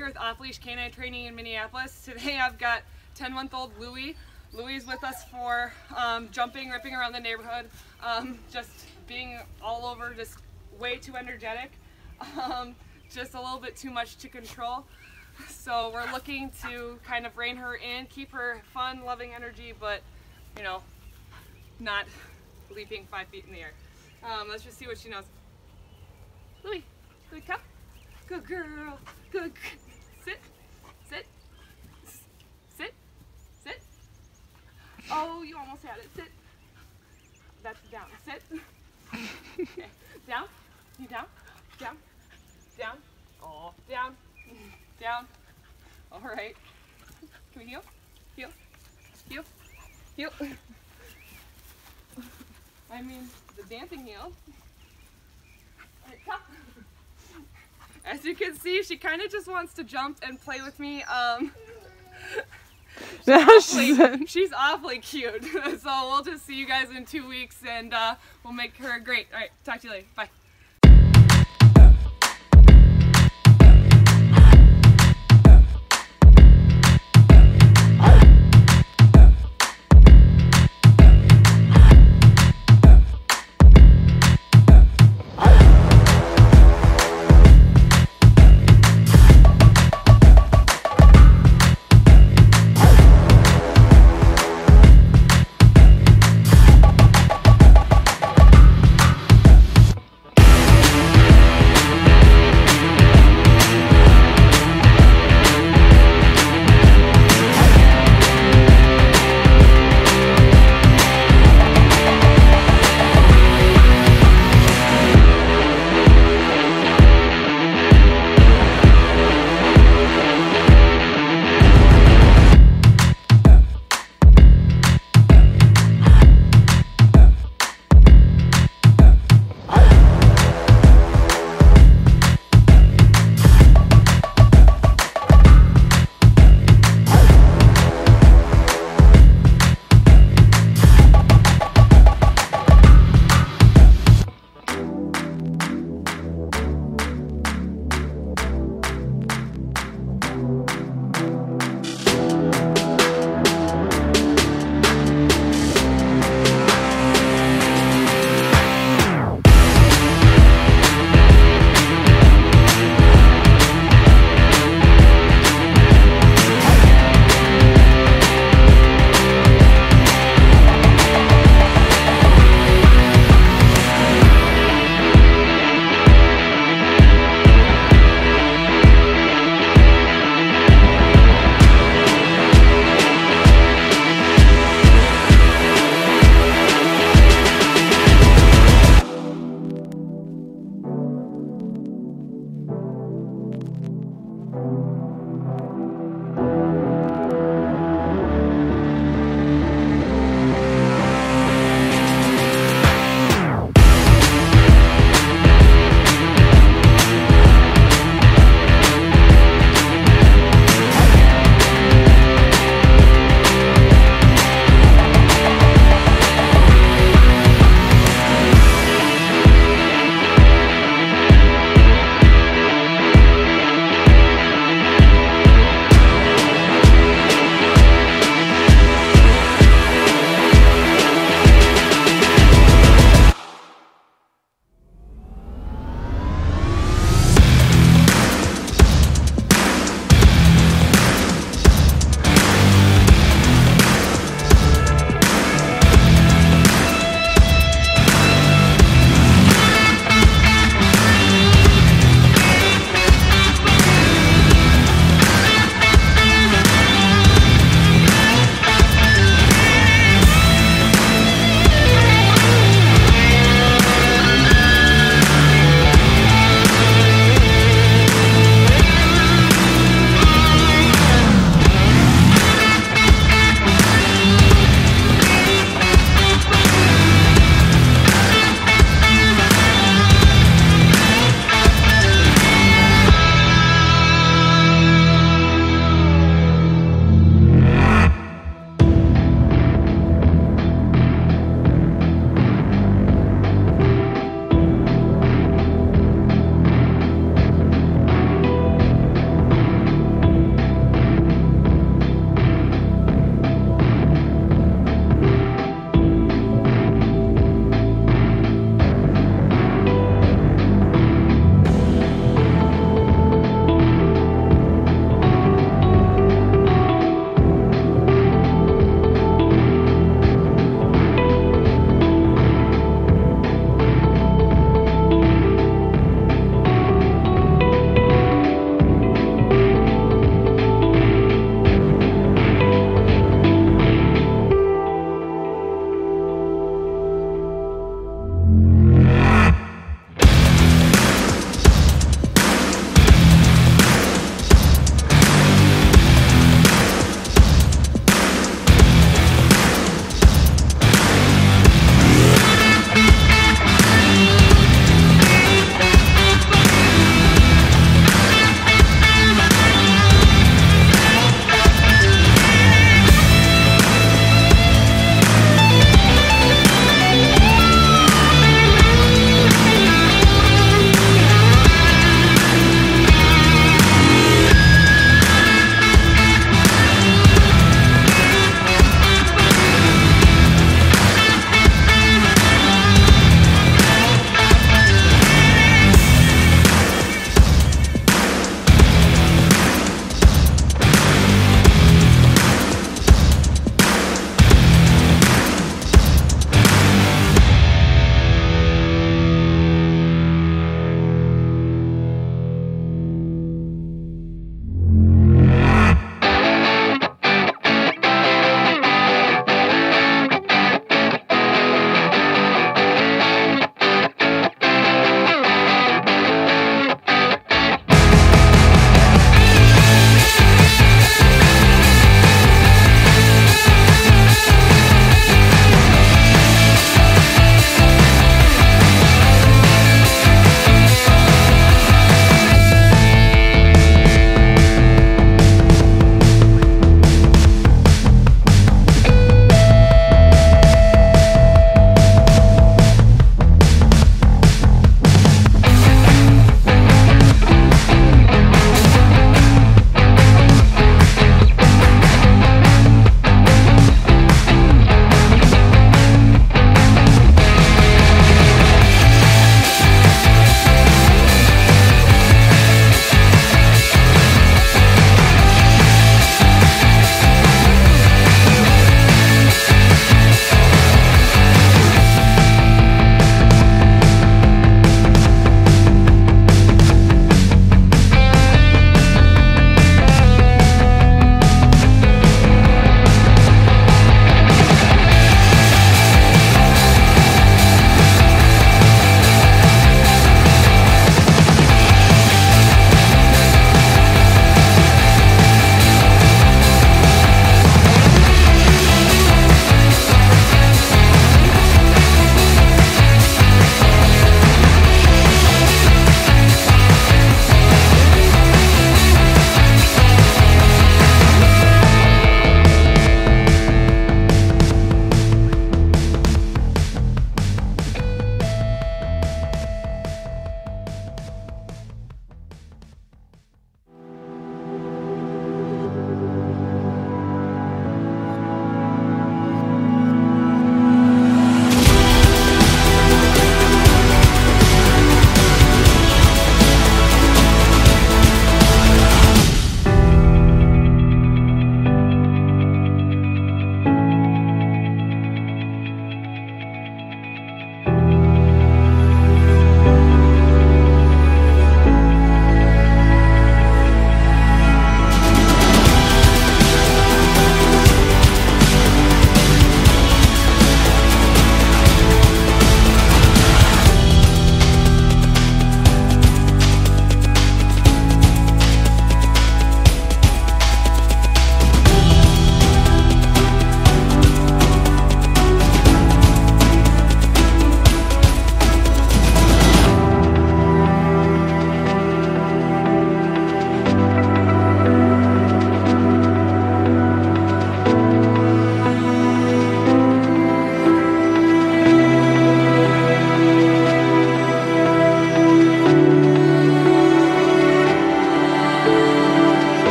here with Off Leash Canine Training in Minneapolis. Today I've got 10-month-old Louie. Louie's with us for jumping, ripping around the neighborhood, just being all over, just way too energetic, just a little bit too much to control. So we're looking to kind of rein her in, keep her fun, loving energy, but you know, not leaping 5 feet in the air. Let's just see what she knows. Louie, Louie, come. Good girl. Good. Sit. Sit. Sit. Sit. Oh, you almost had it. Sit. That's down. Sit. Okay. Down. You down. Down. Down. Oh, down. Down. All right. Can we heel? Heel. Heel. Heel. I mean, the dancing heel. All right, come. As you can see, she kind of just wants to jump and play with me. She's awfully cute. So we'll just see you guys in 2 weeks and we'll make her great. All right, talk to you later. Bye.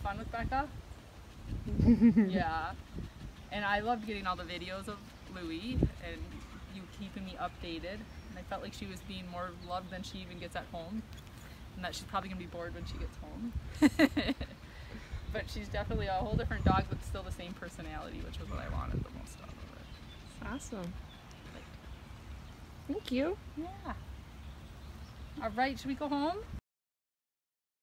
fun with Becca. Yeah. And I loved getting all the videos of Louie and you keeping me updated. And I felt like she was being more loved than she even gets at home. And that she's probably going to be bored when she gets home. But she's definitely a whole different dog, but still the same personality, which was what I wanted the most out of it. Awesome. Thank you. Yeah. All right, should we go home?